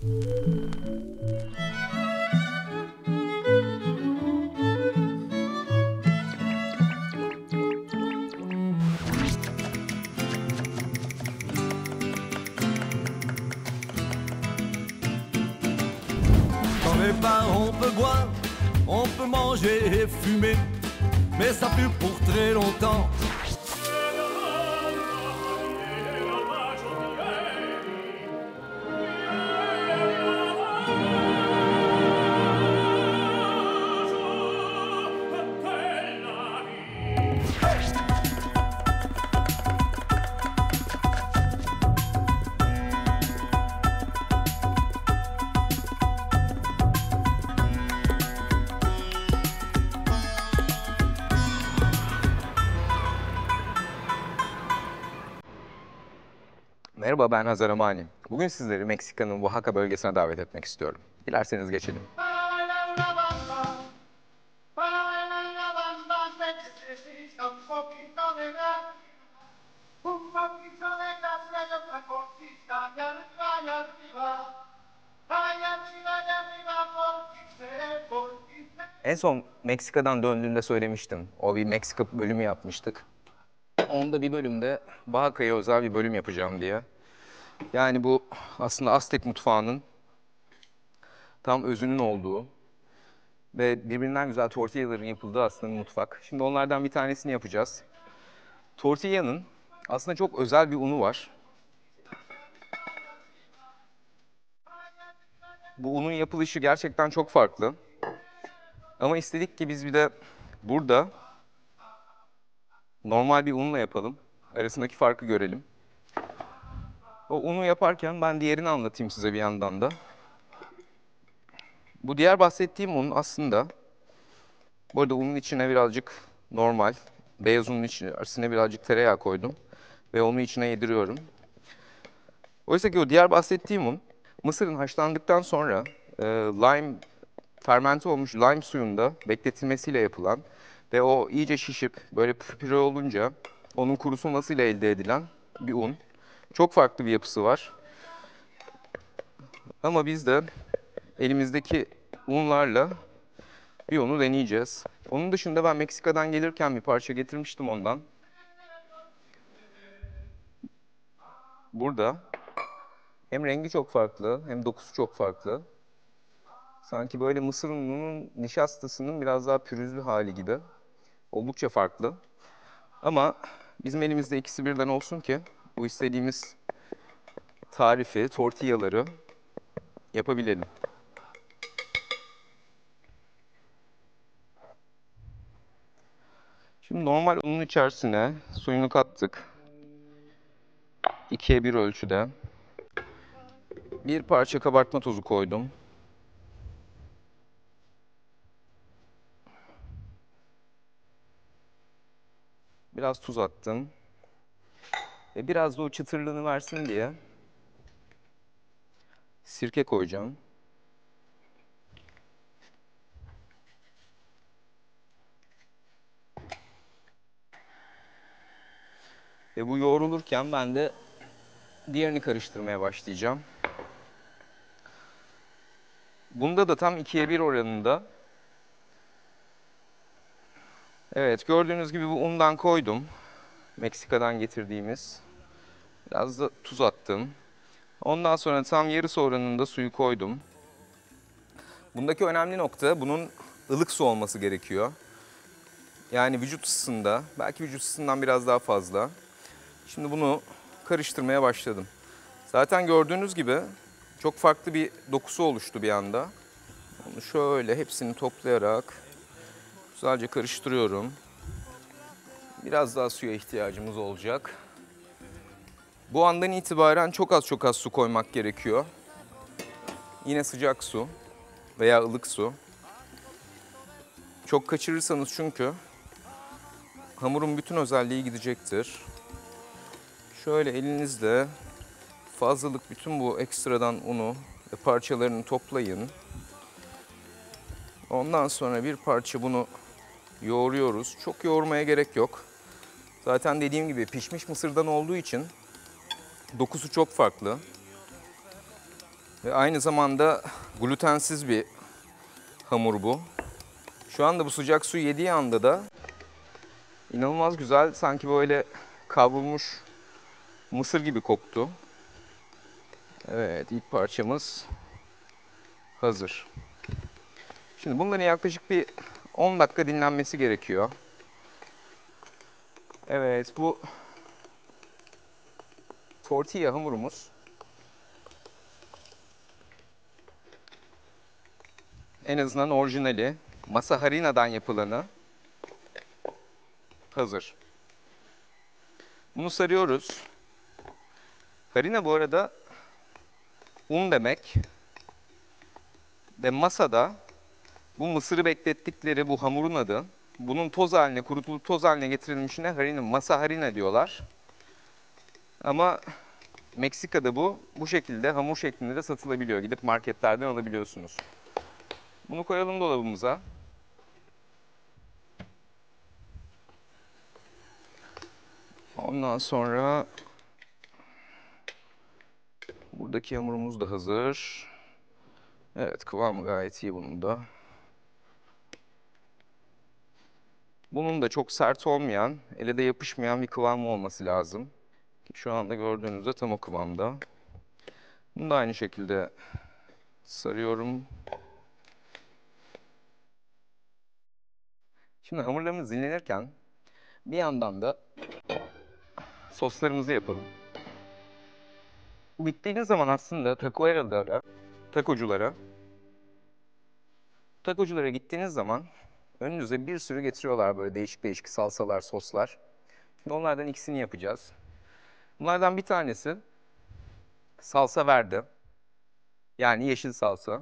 Dans les bars on peut boire, on peut manger et fumer, mais ça pue pour très longtemps. Merhaba, ben Hazar Amani. Bugün sizleri Meksika'nın Oaxaca bölgesine davet etmek istiyorum. Dilerseniz geçelim. En son Meksika'dan döndüğümde söylemiştim. O bir Meksika bölümü yapmıştık. Onda bir bölümde Oaxaca'ya özel bir bölüm yapacağım diye. Yani bu aslında Aztek mutfağının tam özünün olduğu ve birbirinden güzel tortillaların yapıldığı aslında bir mutfak. Şimdi onlardan bir tanesini yapacağız. Tortillanın aslında çok özel bir unu var. Bu unun yapılışı gerçekten çok farklı. Ama istedik ki biz bir de burada normal bir unla yapalım. Arasındaki farkı görelim. O unu yaparken ben diğerini anlatayım size bir yandan da. Bu diğer bahsettiğim un aslında, bu arada unun içine birazcık normal, beyaz unun içine birazcık tereyağı koydum. Ve onu içine yediriyorum. Oysa ki o diğer bahsettiğim un, mısırın haşlandıktan sonra fermente olmuş lime suyunda bekletilmesiyle yapılan ve o iyice şişip böyle püre olunca onun kurusulmasıyla elde edilen bir un. Çok farklı bir yapısı var. Ama biz de elimizdeki unlarla bir onu deneyeceğiz. Onun dışında ben Meksika'dan gelirken bir parça getirmiştim ondan. Burada hem rengi çok farklı hem dokusu çok farklı. Sanki böyle mısır ununun nişastasının biraz daha pürüzlü hali gibi. Oldukça farklı. Ama bizim elimizde ikisi birden olsun ki bu istediğimiz tarifi, tortillaları yapabilelim. Şimdi normal unun içerisine suyunu kattık. 2'ye 1 ölçüde. Bir parça kabartma tozu koydum. Biraz tuz attım. Ve biraz da o çıtırlığını versin diye sirke koyacağım. Ve bu yoğrulurken ben de diğerini karıştırmaya başlayacağım. Bunda da tam 2'ye 1 oranında. Evet, gördüğünüz gibi bu undan koydum. Meksika'dan getirdiğimiz. Biraz da tuz attım. Ondan sonra tam yarısı oranında suyu koydum. Bundaki önemli nokta bunun ılık su olması gerekiyor. Yani vücut ısısında, belki vücut ısısından biraz daha fazla. Şimdi bunu karıştırmaya başladım. Zaten gördüğünüz gibi çok farklı bir dokusu oluştu bir anda. Onu şöyle hepsini toplayarak güzelce karıştırıyorum. Biraz daha suya ihtiyacımız olacak. Bu andan itibaren çok az su koymak gerekiyor. Yine sıcak su veya ılık su. Çok kaçırırsanız çünkü hamurun bütün özelliği gidecektir. Şöyle elinizle fazlalık bütün bu ekstradan unu ve parçalarını toplayın. Ondan sonra bir parça bunu yoğuruyoruz. Çok yoğurmaya gerek yok. Zaten dediğim gibi pişmiş mısırdan olduğu için dokusu çok farklı. Ve aynı zamanda glutensiz bir hamur bu. Şu anda bu sıcak su yediği anda da inanılmaz güzel, sanki böyle kavrulmuş mısır gibi koktu. Evet, ilk parçamız hazır. Şimdi bunların yaklaşık bir 10 dakika dinlenmesi gerekiyor. Evet, bu tortilla hamurumuz en azından orijinali, masa harina'dan yapılanı hazır. Bunu sarıyoruz. Harina bu arada un demek ve masada bu mısırı beklettikleri bu hamurun adı. Bunun toz haline, kurutulup toz haline getirilmişine harina, masa harina diyorlar. Ama Meksika'da bu şekilde hamur şeklinde de satılabiliyor. Gidip marketlerden alabiliyorsunuz. Bunu koyalım dolabımıza. Ondan sonra buradaki hamurumuz da hazır. Evet, kıvamı gayet iyi bunun da. Bunun da çok sert olmayan, ele de yapışmayan bir kıvamı olması lazım. Şu anda gördüğünüzde tam o kıvamda. Bunu da aynı şekilde sarıyorum. Şimdi hamurlarımız dinlenirken bir yandan da soslarımızı yapalım. Bu bittiğiniz zaman aslında takoculara gittiğiniz zaman önünüze bir sürü getiriyorlar böyle değişik değişik salsalar, soslar. Şimdi onlardan ikisini yapacağız. Bunlardan bir tanesi salsa verde. Yani yeşil salsa.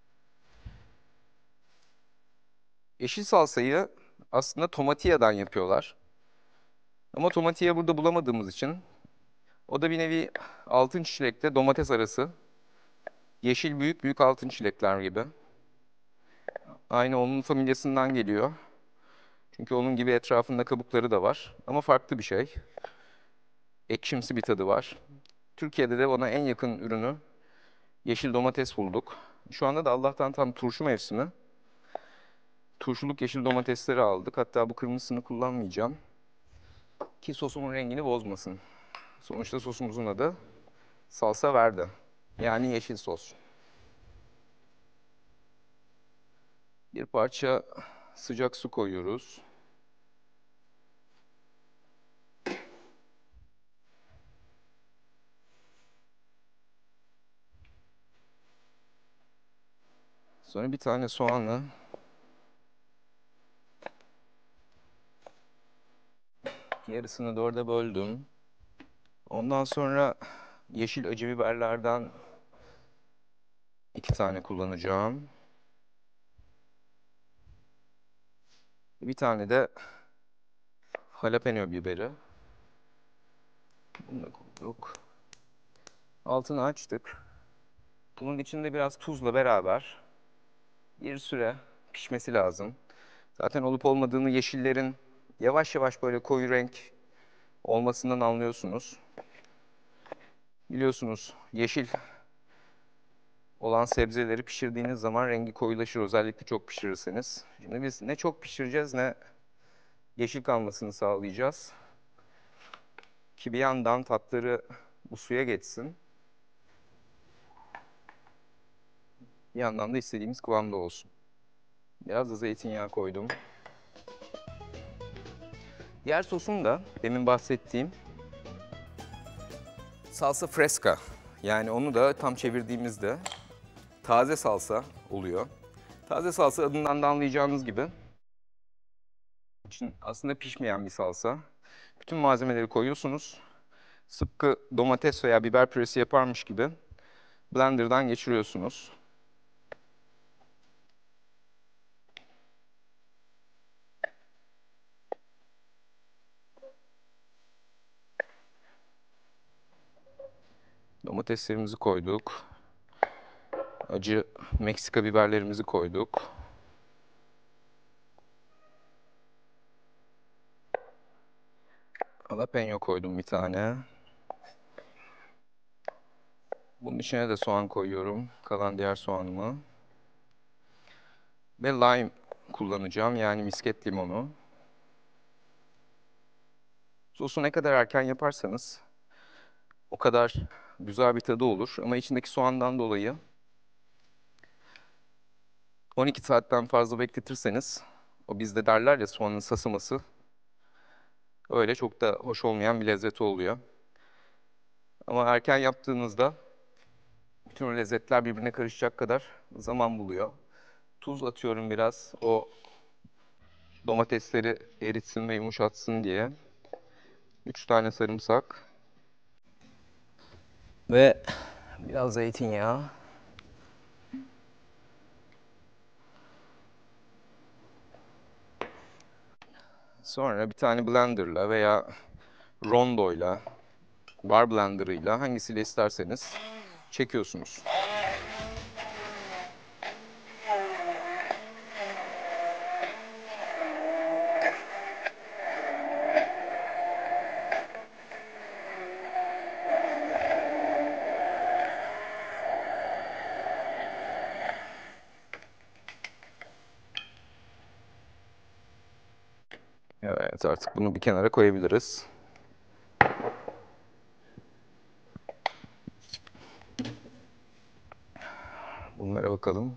Yeşil salsayı aslında tomatilla'dan yapıyorlar. Ama tomatilla burada bulamadığımız için o da bir nevi altın çilekle domates arası. Yeşil büyük büyük altın çilekler gibi. Aynı onun familyasından geliyor. Çünkü onun gibi etrafında kabukları da var. Ama farklı bir şey. Ekşimsi bir tadı var. Türkiye'de de ona en yakın ürünü yeşil domates bulduk. Şu anda da Allah'tan tam turşu mevsimi. Turşuluk yeşil domatesleri aldık. Hatta bu kırmızısını kullanmayacağım. Ki sosumun rengini bozmasın. Sonuçta sosumuzun adı salsa verde. Yani yeşil sos. Bir parça sıcak su koyuyoruz. Sonra bir tane soğanla yarısını dörde böldüm. Ondan sonra yeşil acı biberlerden 2 tane kullanacağım. Bir tane de jalapeno biberi. Bunu da koyduk. Altını açtık. Bunun içinde biraz tuzla beraber bir süre pişmesi lazım. Zaten olup olmadığını yeşillerin yavaş yavaş böyle koyu renk olmasından anlıyorsunuz. Biliyorsunuz yeşil olan sebzeleri pişirdiğiniz zaman rengi koyulaşır, özellikle çok pişirirseniz. Şimdi biz ne çok pişireceğiz ne yeşil kalmasını sağlayacağız. Ki bir yandan tatları bu suya geçsin. Bir yandan da istediğimiz kıvamda olsun. Biraz da zeytinyağı koydum. Diğer sosum da demin bahsettiğim salsa fresca. Yani onu da tam çevirdiğimizde taze salsa oluyor. Taze salsa adından da anlayacağınız gibi için aslında pişmeyen bir salsa. Bütün malzemeleri koyuyorsunuz. Sıpkı domates veya biber püresi yaparmış gibi blenderdan geçiriyorsunuz. Domateslerimizi koyduk. Acı Meksika biberlerimizi koyduk. Jalapeno koydum bir tane. Bunun içine de soğan koyuyorum. Kalan diğer soğanımı. Ve lime kullanacağım. Yani misket limonu. Sosu ne kadar erken yaparsanız o kadar güzel bir tadı olur. Ama içindeki soğandan dolayı 12 saatten fazla bekletirseniz, o bizde derler ya soğanın sasıması, öyle çok da hoş olmayan bir lezzeti oluyor. Ama erken yaptığınızda bütün o lezzetler birbirine karışacak kadar zaman buluyor. Tuz atıyorum biraz, o domatesleri eritsin ve yumuşatsın diye. 3 tane sarımsak ve biraz zeytinyağı. Sonra bir tane blenderla veya rondoyla, bar blenderıyla, hangisiyle isterseniz çekiyorsunuz. Evet, artık bunu bir kenara koyabiliriz. Bunlara bakalım.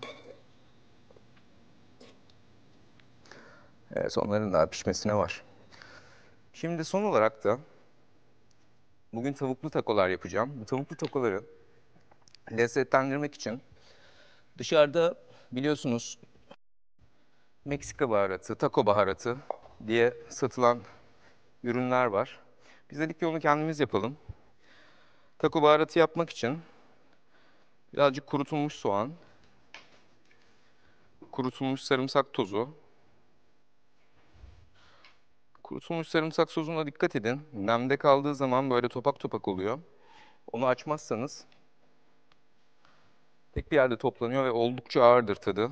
Evet, onların daha pişmesine var. Şimdi son olarak da bugün tavuklu takolar yapacağım. Bu tavuklu takoları lezzetlendirmek için dışarıda biliyorsunuz Meksika baharatı, taco baharatı diye satılan ürünler var. Biz dedik ki onu kendimiz yapalım. Taco baharatı yapmak için birazcık kurutulmuş soğan, kurutulmuş sarımsak tozu. Kurutulmuş sarımsak tozuna dikkat edin. Nemde kaldığı zaman böyle topak topak oluyor. Onu açmazsanız tek bir yerde toplanıyor ve oldukça ağırdır tadı.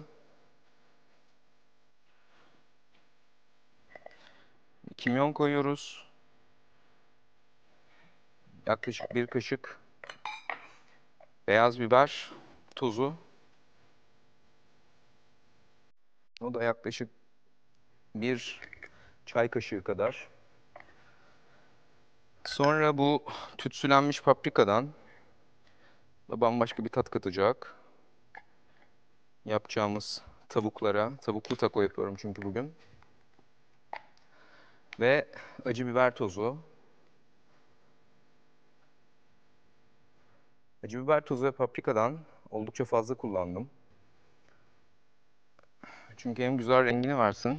Kimyon koyuyoruz. Yaklaşık bir kaşık beyaz biber tozu. O da yaklaşık bir çay kaşığı kadar. Sonra bu tütsülenmiş paprikadan da bambaşka bir tat katacak. Yapacağımız tavuklara. Tavuklu taco yapıyorum çünkü bugün. Ve acı biber tozu. Acı biber tozu ve paprikadan oldukça fazla kullandım. Çünkü hem güzel rengini versin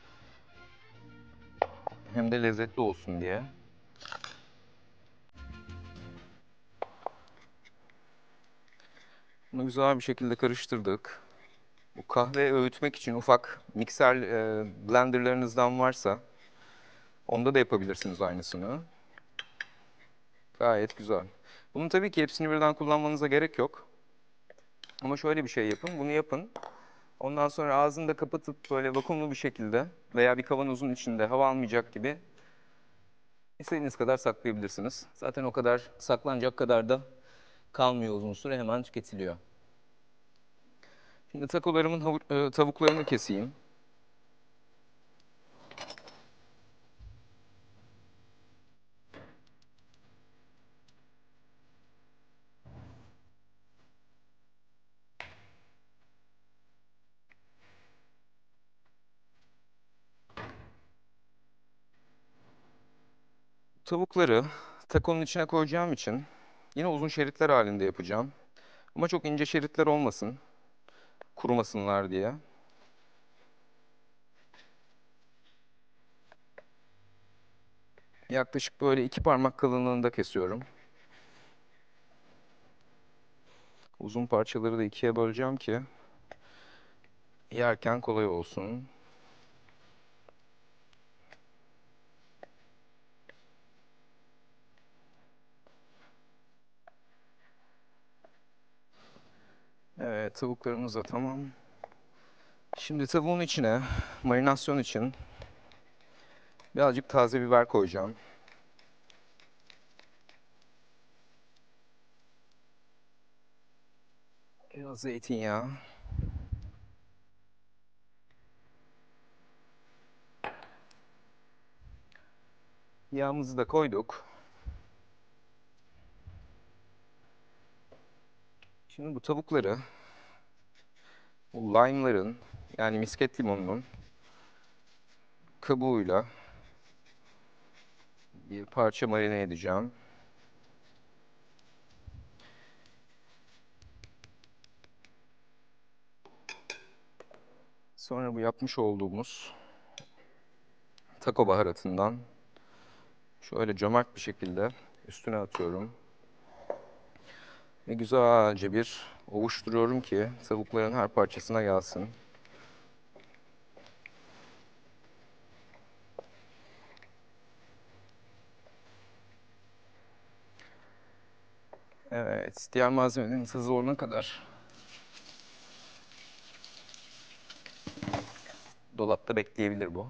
hem de lezzetli olsun diye. Bunu güzel bir şekilde karıştırdık. Bu kahve öğütmek için ufak mikser blenderlarınızdan varsa onda da yapabilirsiniz aynısını. Gayet güzel. Bunun tabii ki hepsini birden kullanmanıza gerek yok. Ama şöyle bir şey yapın, bunu yapın. Ondan sonra ağzını da kapatıp böyle vakumlu bir şekilde veya bir kavanozun içinde hava almayacak gibi istediğiniz kadar saklayabilirsiniz. Zaten o kadar saklanacak kadar da kalmıyor uzun süre, hemen tüketiliyor. Şimdi takolarımın tavuklarını keseyim. Tavukları takonun içine koyacağım için yine uzun şeritler halinde yapacağım. Ama çok ince şeritler olmasın, kurumasınlar diye. Yaklaşık böyle 2 parmak kalınlığında kesiyorum. Uzun parçaları da ikiye böleceğim ki yerken kolay olsun. Evet, tavuklarımız da tamam. Şimdi tavuğun içine marinasyon için birazcık taze biber koyacağım. Biraz zeytinyağı. Yağımızı da koyduk. Şimdi bu tavukları bu lime'ların yani misket limonunun kabuğuyla bir parça marine edeceğim. Sonra bu yapmış olduğumuz taco baharatından şöyle cömert bir şekilde üstüne atıyorum. Ve güzelce bir ovuşturuyorum ki tavukların her parçasına gelsin. Evet, diğer malzemelerimiz hazır olana kadar dolapta bekleyebilir bu.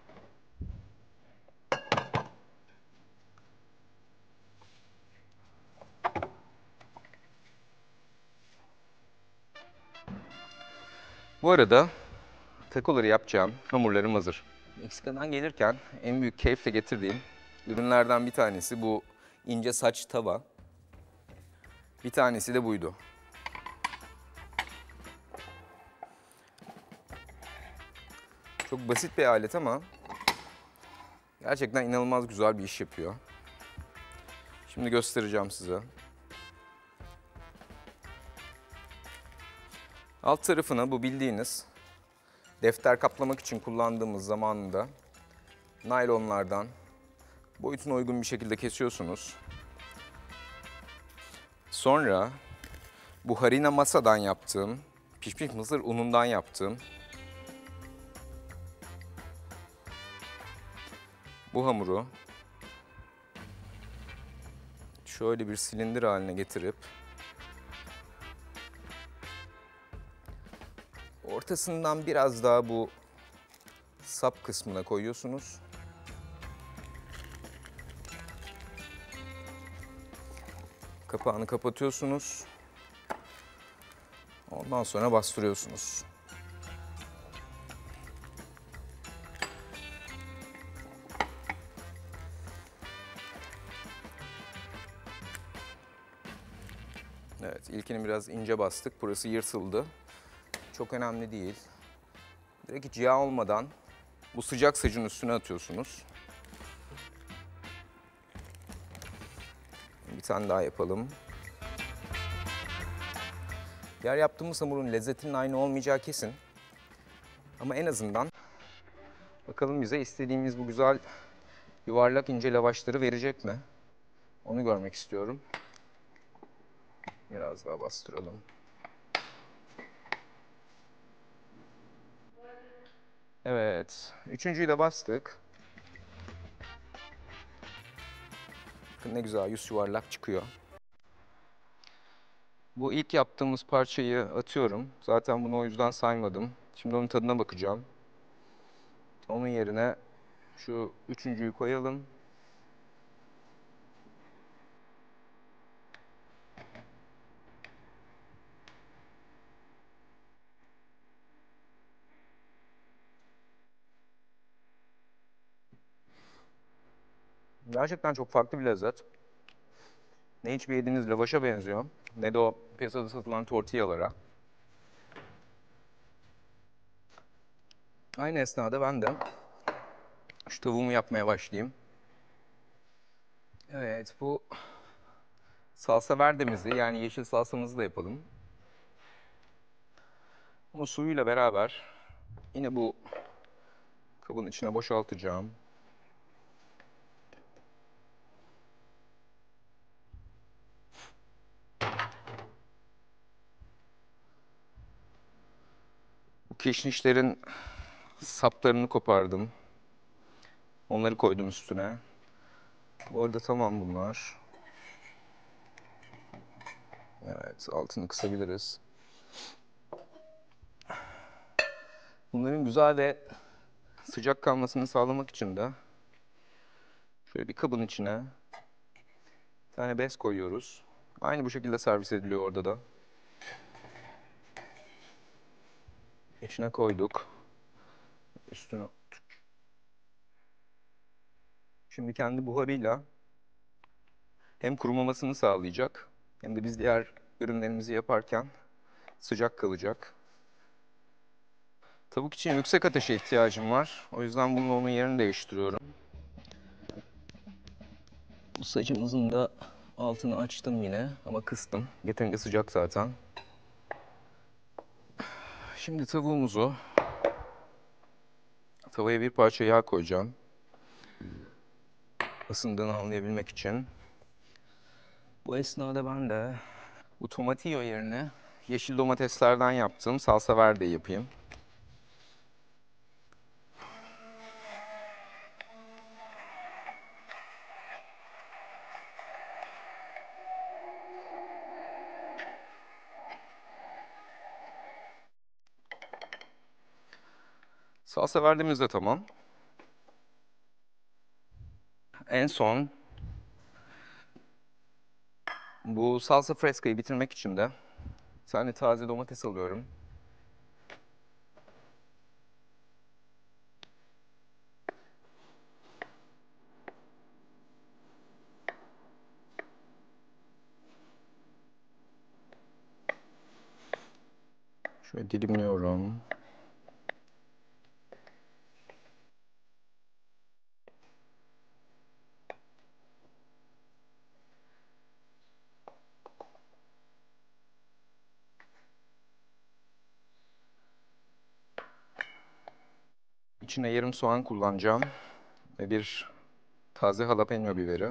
Bu arada takoları yapacağım hamurlarım hazır. Meksika'dan gelirken en büyük keyifle getirdiğim ürünlerden bir tanesi bu ince saç tava. Bir tanesi de buydu. Çok basit bir alet ama gerçekten inanılmaz güzel bir iş yapıyor. Şimdi göstereceğim size. Alt tarafına bu bildiğiniz defter kaplamak için kullandığımız zamanında naylonlardan boyutuna uygun bir şekilde kesiyorsunuz. Sonra bu harina masadan yaptığım, pişmiş mısır unundan yaptığım bu hamuru şöyle bir silindir haline getirip ortasından biraz daha bu sap kısmına koyuyorsunuz. Kapağını kapatıyorsunuz. Ondan sonra bastırıyorsunuz. Evet, ilkini biraz ince bastık. Burası yırtıldı. Çok önemli değil. Direkt hiç yağ olmadan bu sıcak sacın üstüne atıyorsunuz. Bir tane daha yapalım. Diğer yaptığımız hamurun lezzetinin aynı olmayacağı kesin. Ama en azından bakalım bize istediğimiz bu güzel yuvarlak ince lavaşları verecek mi? Onu görmek istiyorum. Biraz daha bastıralım. Evet, üçüncüyü de bastık. Bakın ne güzel yüz yuvarlak çıkıyor. Bu ilk yaptığımız parçayı atıyorum. Zaten bunu o yüzden saymadım. Şimdi onun tadına bakacağım. Onun yerine şu üçüncüyü koyalım. Gerçekten çok farklı bir lezzet. Ne hiçbir yediğiniz lavaşa benziyor, ne de o piyasada satılan tortillalara. Aynı esnada ben de şu tavuğumu yapmaya başlayayım. Evet, bu salsa verdemizi yani yeşil salsamızı da yapalım. Bunu suyuyla beraber yine bu kabın içine boşaltacağım. Bu kişnişlerin saplarını kopardım. Onları koydum üstüne. Bu arada tamam bunlar. Evet, altını kısabiliriz. Bunların güzel ve sıcak kalmasını sağlamak için de şöyle bir kabın içine bir tane bez koyuyoruz. Aynı bu şekilde servis ediliyor orada da. İçine koyduk. Üstüne. Şimdi kendi buharıyla hem kurumamasını sağlayacak hem de biz diğer ürünlerimizi yaparken sıcak kalacak. Tavuk için yüksek ateşe ihtiyacım var. O yüzden bunun onun yerini değiştiriyorum. Bu sacımızın da altını açtım yine ama kıstım. Yeterince sıcak zaten. Şimdi tavaya bir parça yağ koyacağım. Isındığını anlayabilmek için. Bu esnada ben de bu tomatillo yerine yeşil domateslerden yaptığım salsa verde yapayım. Salsa verdiğimiz de tamam. En son bu salsa fresca'yı bitirmek için de bir tane taze domates alıyorum. Şöyle dilimliyorum. İçine yarım soğan kullanacağım ve bir taze jalapeno biberi.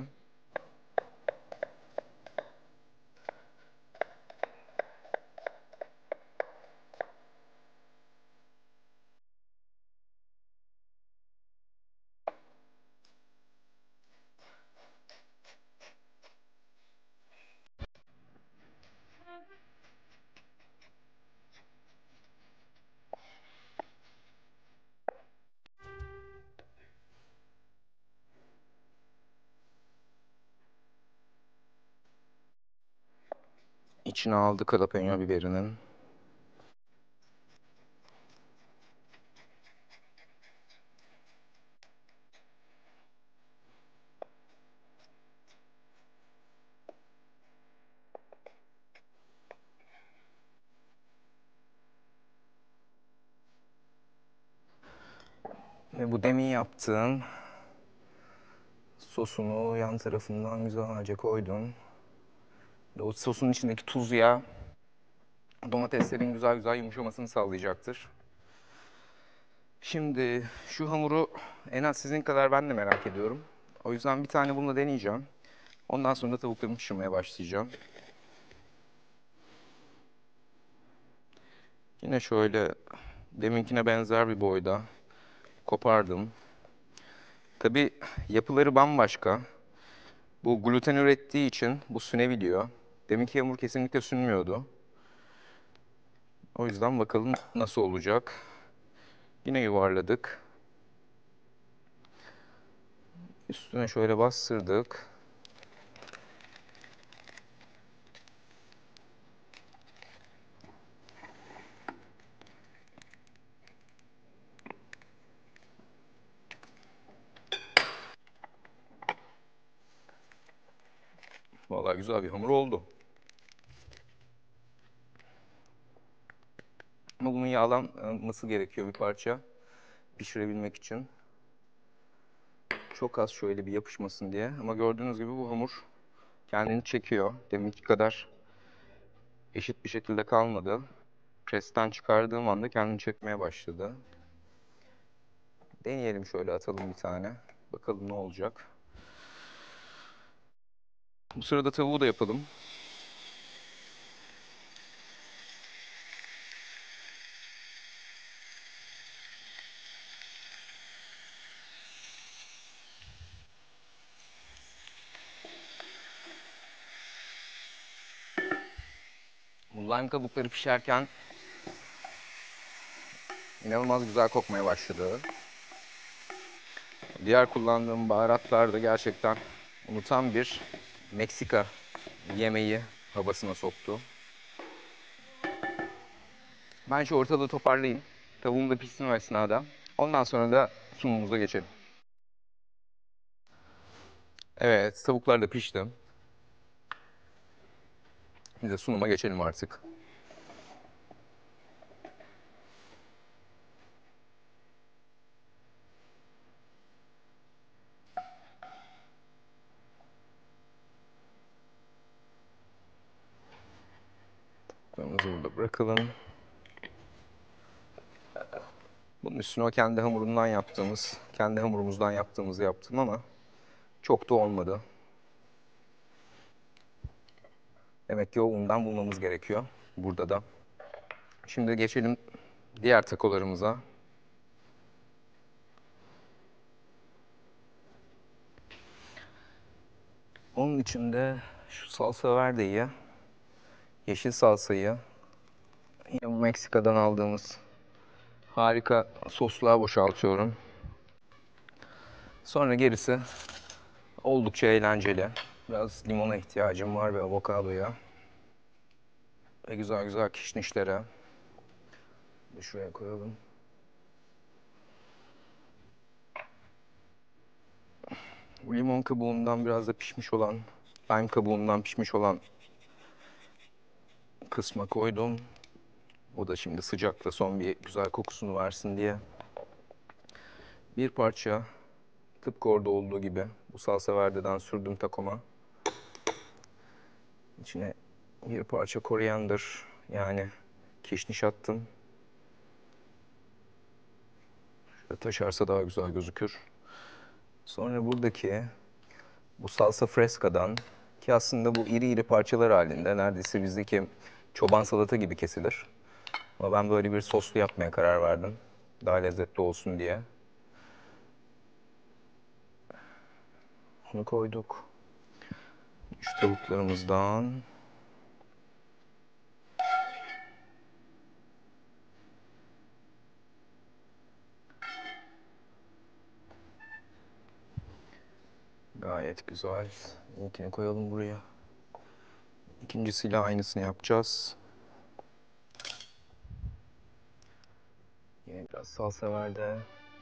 İçine aldık jalapeno biberinin. Ve bu demin yaptığım sosunu yan tarafından güzelce koydum. Ve o sosun içindeki tuz yağı domateslerin güzel güzel yumuşamasını sağlayacaktır. Şimdi şu hamuru en az sizin kadar ben de merak ediyorum. O yüzden bir tane bununla deneyeceğim. Ondan sonra tavuklarımı pişirmeye başlayacağım. Yine şöyle deminkine benzer bir boyda kopardım. Tabii yapıları bambaşka. Bu gluten ürettiği için bu sünebiliyor. Deminki hamur kesinlikle sünmüyordu. O yüzden bakalım nasıl olacak. Yine yuvarladık. Üstüne şöyle bastırdık. Vallahi güzel bir hamur oldu. Ama bunun yağlanması gerekiyor bir parça pişirebilmek için. Çok az şöyle bir yapışmasın diye. Ama gördüğünüz gibi bu hamur kendini çekiyor. Deminki kadar eşit bir şekilde kalmadı. Presten çıkardığım anda kendini çekmeye başladı. Deneyelim şöyle atalım bir tane. Bakalım ne olacak. Bu sırada tavuğu da yapalım. Bu lime kabukları pişerken inanılmaz güzel kokmaya başladı. Diğer kullandığım baharatlar da gerçekten onu tam bir Meksika yemeği havasına soktu. Ben şu ortalığı toparlayayım. Tavuğum da pişsin o esnada. Ondan sonra da sunumumuza geçelim. Evet, tavuklar da pişti. Biz de sunuma geçelim artık. Tavuklarımızı burada bırakalım. Bunun üstüne o kendi hamurumuzdan yaptığımızı yaptım ama çok da olmadı. Demek ki o undan bulmamız gerekiyor burada da. Şimdi geçelim diğer takolarımıza. Onun için de şu salsa verdeyi, yeşil salsayı, yine bu Meksika'dan aldığımız harika sosluğa boşaltıyorum. Sonra gerisi oldukça eğlenceli. Biraz limona ihtiyacım var ve avokadoya. Ve güzel güzel kişnişlere. Şuraya koyalım. Bu limon kabuğundan biraz da pişmiş olan, lime kabuğundan pişmiş olan kısma koydum. O da şimdi sıcakla son bir güzel kokusunu versin diye. Bir parça tıpkı orada olduğu gibi bu salsa verdeden sürdüm takoma. İçine bir parça koriander yani kişniş attım. Şöyle taşarsa daha güzel gözükür. Sonra buradaki bu salsa fresca'dan ki aslında bu iri iri parçalar halinde neredeyse bizdeki çoban salata gibi kesilir. Ama ben böyle bir soslu yapmaya karar verdim. Daha lezzetli olsun diye. Bunu koyduk. Şu tavuklarımızdan. Gayet güzel. İlkini koyalım buraya. İkincisiyle aynısını yapacağız. Yine biraz salsa verdi.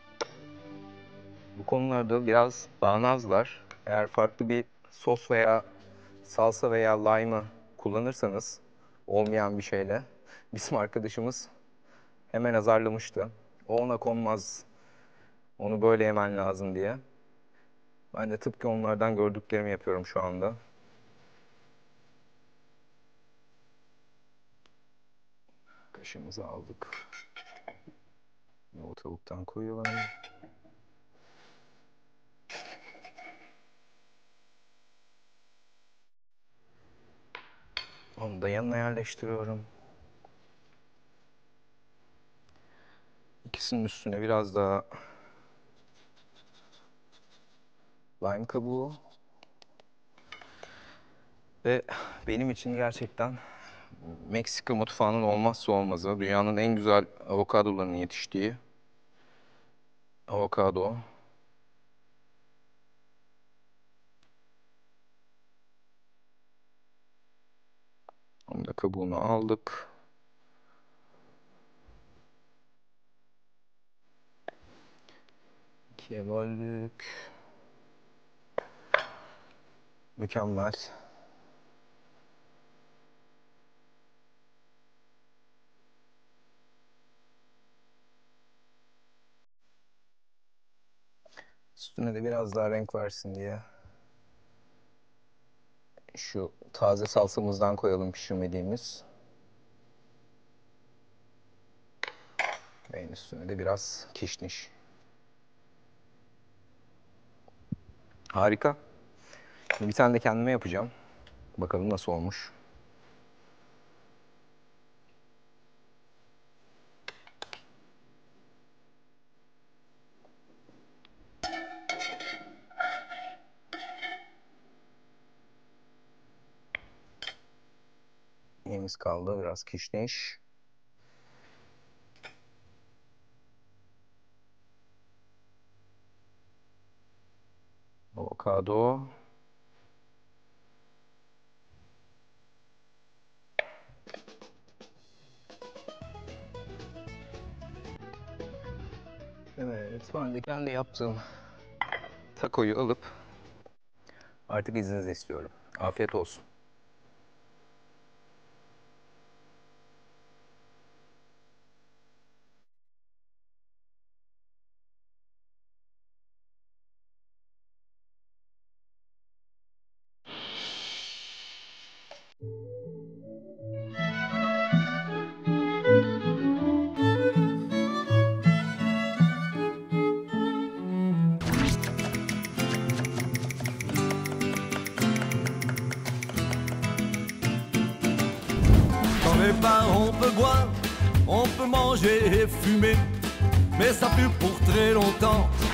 Bu konularda biraz bağnazlar. Eğer farklı bir sos veya salsa veya lime'ı kullanırsanız olmayan bir şeyle bizim arkadaşımız hemen azarlamıştı. O ona konmaz, onu böyle yemen lazım diye. Ben de tıpkı onlardan gördüklerimi yapıyorum şu anda. Kaşığımızı aldık. O tavuktan koyalım. Onu da yanına yerleştiriyorum. İkisinin üstüne biraz daha lime kabuğu. Ve benim için gerçekten Meksika mutfağının olmazsa olmazı. Dünyanın en güzel avokadolarının yetiştiği avokado. Onu da kabuğunu aldık. İkiye böldük. Mükemmel. Üstüne de biraz daha renk versin diye şu taze salsamızdan koyalım pişirmediğimiz. Ve üstüne de biraz kişniş. Harika. Şimdi bir tane de kendime yapacağım. Bakalım nasıl olmuş. Neyimiz kaldı? Biraz kişniş. Avokado. Evet, ben de kendi yaptığım takoyu alıp artık izninizi istiyorum. Afiyet olsun. Dans les bars on peut boire, on peut manger et fumer, mais ça pue pour très longtemps.